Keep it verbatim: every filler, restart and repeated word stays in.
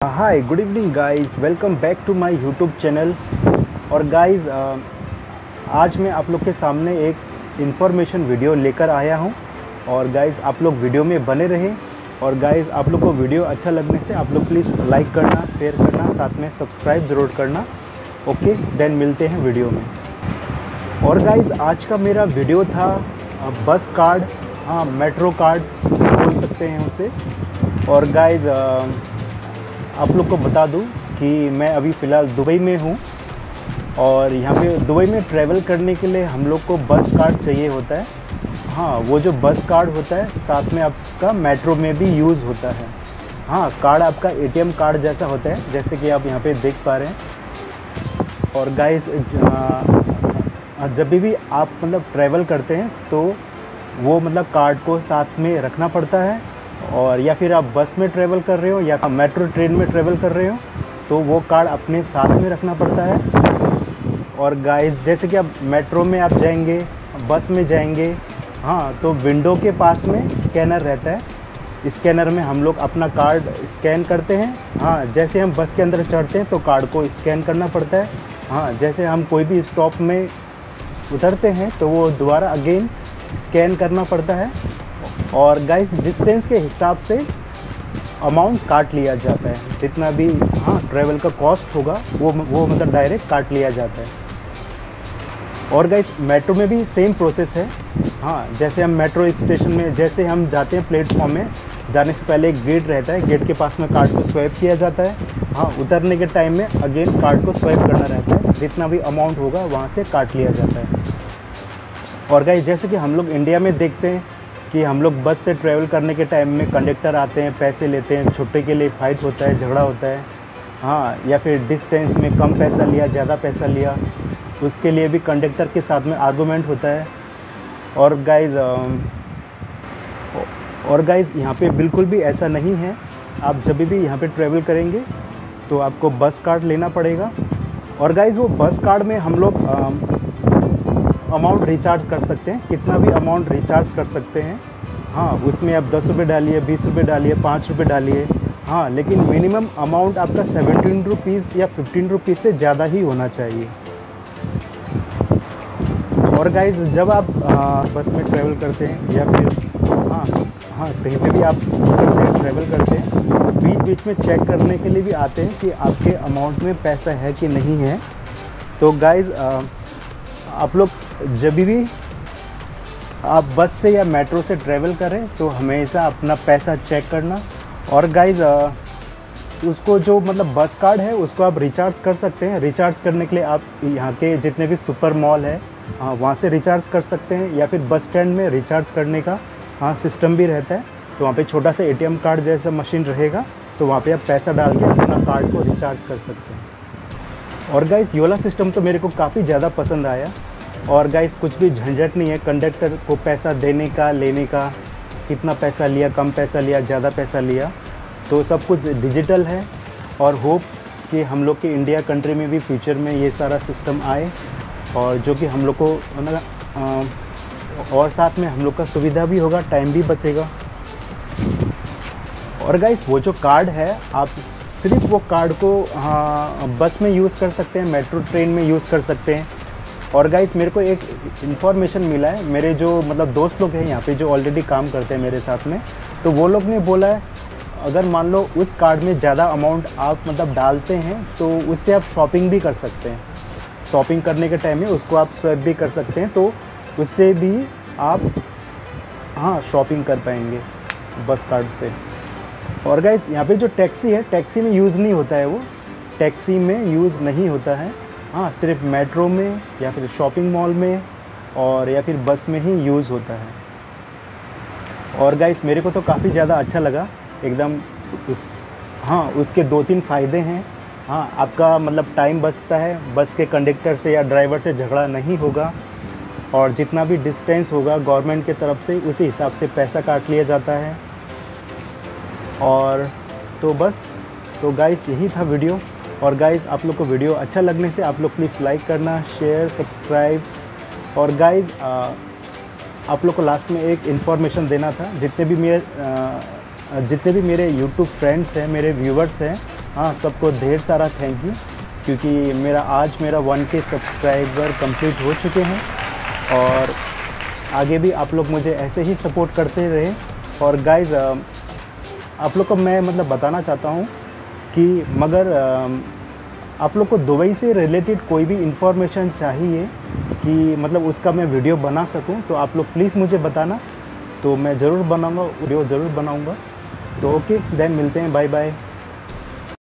Hi good evening guys, welcome back to my YouTube channel. और guys आज मैं आप लोग के सामने एक इन्फॉर्मेशन वीडियो लेकर आया हूं। और गाइस आप लोग वीडियो में बने रहें। और गाइस आप लोग को वीडियो अच्छा लगने से आप लोग प्लीज़ लाइक करना, शेयर करना, साथ में सब्सक्राइब ज़रूर करना। ओके, देन मिलते हैं वीडियो में। और गाइस आज का मेरा वीडियो था बस कार्ड, हाँ मेट्रो कार्ड बोल सकते हैं उसे। और गाइस आप लोग को बता दूं कि मैं अभी फ़िलहाल दुबई में हूं। और यहाँ पे दुबई में ट्रैवल करने के लिए हम लोग को बस कार्ड चाहिए होता है। हाँ, वो जो बस कार्ड होता है साथ में आपका मेट्रो में भी यूज़ होता है। हाँ, कार्ड आपका एटीएम कार्ड जैसा होता है, जैसे कि आप यहाँ पे देख पा रहे हैं। और गाइस जब भी आप मतलब ट्रैवल करते हैं तो वो मतलब कार्ड को साथ में रखना पड़ता है। और या फिर आप बस में ट्रैवल कर रहे हो या मेट्रो ट्रेन में ट्रैवल कर रहे हो तो वो कार्ड अपने साथ में रखना पड़ता है। और गाइस जैसे कि आप मेट्रो में आप जाएंगे, बस में जाएंगे, हाँ तो विंडो के पास में स्कैनर रहता है। स्कैनर में हम लोग अपना कार्ड स्कैन करते हैं। हाँ, जैसे हम बस के अंदर चढ़ते हैं तो कार्ड को स्कैन करना पड़ता है। हाँ, जैसे हम कोई भी स्टॉप में उतरते हैं तो वो दोबारा अगेन स्कैन करना पड़ता है। और गाइस डिस्टेंस के हिसाब से अमाउंट काट लिया जाता है, जितना भी हाँ ट्रैवल का कॉस्ट होगा वो वो मतलब डायरेक्ट काट लिया जाता है। और गाइस मेट्रो में भी सेम प्रोसेस है। हाँ, जैसे हम मेट्रो स्टेशन में जैसे हम जाते हैं प्लेटफॉर्म में जाने से पहले एक गेट रहता है, गेट के पास में कार्ड को स्वैप किया जाता है। हाँ, उतरने के टाइम में अगेन कार्ड को स्वैप करना रहता है, जितना भी अमाउंट होगा वहाँ से काट लिया जाता है। और गाइस जैसे कि हम लोग इंडिया में देखते हैं कि हम लोग बस से ट्रैवल करने के टाइम में कंडक्टर आते हैं, पैसे लेते हैं, छुट्टे के लिए फ़ाइट होता है, झगड़ा होता है। हाँ, या फिर डिस्टेंस में कम पैसा लिया, ज़्यादा पैसा लिया, उसके लिए भी कंडक्टर के साथ में आर्गूमेंट होता है। और गाइस और गाइस यहाँ पे बिल्कुल भी ऐसा नहीं है। आप जब भी यहाँ पे ट्रैवल करेंगे तो आपको बस कार्ड लेना पड़ेगा। और गाइस वो बस कार्ड में हम लोग अमाउंट रिचार्ज कर सकते हैं, कितना भी अमाउंट रिचार्ज कर सकते हैं। हाँ, उसमें आप दस रुपये डालिए, बीस रुपये डालिए, पाँच रुपये डालिए। हाँ, लेकिन मिनिमम अमाउंट आपका सेवेंटीन रुपीज़ या फिफ्टीन रुपीज़ से ज़्यादा ही होना चाहिए। और गाइस जब आप आ, बस में ट्रैवल करते हैं या फिर हाँ हाँ कहीं पे भी आप करते हैं ट्रैवल करते हैं, बीच बीच में चेक करने के लिए भी आते हैं कि आपके अमाउंट में पैसा है कि नहीं है। तो गाइस आप लोग जब भी आप बस से या मेट्रो से ट्रैवल करें तो हमेशा अपना पैसा चेक करना। और गाइस उसको जो मतलब बस कार्ड है उसको आप रिचार्ज कर सकते हैं। रिचार्ज करने के लिए आप यहाँ के जितने भी सुपर मॉल है हाँ वहाँ से रिचार्ज कर सकते हैं, या फिर बस स्टैंड में रिचार्ज करने का हाँ सिस्टम भी रहता है। तो वहाँ पे छोटा सा एटीएम कार्ड जैसा मशीन रहेगा, तो वहाँ पे आप पैसा डाल के अपना कार्ड को रिचार्ज कर सकते हैं। और गाइस ये वाला सिस्टम तो मेरे को काफ़ी ज़्यादा पसंद आया। और गाइस कुछ भी झंझट नहीं है कंडक्टर को पैसा देने का, लेने का, कितना पैसा लिया, कम पैसा लिया, ज़्यादा पैसा लिया, तो सब कुछ डिजिटल है। और होप कि हम लोग के इंडिया कंट्री में भी फ्यूचर में ये सारा सिस्टम आए, और जो कि हम लोग को मतलब और साथ में हम लोग का सुविधा भी होगा, टाइम भी बचेगा। और गाइस वो जो कार्ड है आप सिर्फ वो कार्ड को हाँ बस में यूज़ कर सकते हैं, मेट्रो ट्रेन में यूज़ कर सकते हैं। और गाइस मेरे को एक इन्फॉर्मेशन मिला है, मेरे जो मतलब दोस्त लोग हैं यहाँ पे जो ऑलरेडी काम करते हैं मेरे साथ में, तो वो लोग ने बोला है अगर मान लो उस कार्ड में ज़्यादा अमाउंट आप मतलब डालते हैं तो उससे आप शॉपिंग भी कर सकते हैं। शॉपिंग करने के टाइम में उसको आप स्वैप भी कर सकते हैं, तो उससे भी आप हाँ शॉपिंग कर पाएंगे बस कार्ड से। और गाइस यहाँ पे जो टैक्सी है, टैक्सी में यूज़ नहीं होता है, वो टैक्सी में यूज़ नहीं होता है। हाँ, सिर्फ मेट्रो में या फिर शॉपिंग मॉल में और या फिर बस में ही यूज़ होता है। और गाइस मेरे को तो काफ़ी ज़्यादा अच्छा लगा एकदम। उस हाँ उसके दो तीन फ़ायदे हैं। हाँ, आपका मतलब टाइम बचता है, बस के कंडक्टर से या ड्राइवर से झगड़ा नहीं होगा, और जितना भी डिस्टेंस होगा गवर्नमेंट की तरफ से उसी हिसाब से पैसा काट लिया जाता है। और तो बस तो गाइस यही था वीडियो। और गाइस आप लोग को वीडियो अच्छा लगने से आप लोग प्लीज़ लाइक करना, शेयर, सब्सक्राइब। और गाइस आप लोग को लास्ट में एक इन्फॉर्मेशन देना था, जितने भी मेरे जितने भी मेरे यूट्यूब फ्रेंड्स हैं, मेरे व्यूवर्स हैं, हाँ, सबको ढेर सारा थैंक यू, क्योंकि मेरा आज मेरा वन के सब्सक्राइबर कंप्लीट हो चुके हैं और आगे भी आप लोग मुझे ऐसे ही सपोर्ट करते रहे। और गाइज़ आप लोग को मैं मतलब बताना चाहता हूँ कि मगर आप लोग को दुबई से रिलेटेड कोई भी इंफॉर्मेशन चाहिए कि मतलब उसका मैं वीडियो बना सकूं, तो आप लोग प्लीज़ मुझे बताना, तो मैं ज़रूर बनाऊंगा, वीडियो ज़रूर बनाऊंगा। तो ओके देन, मिलते हैं, बाय बाय।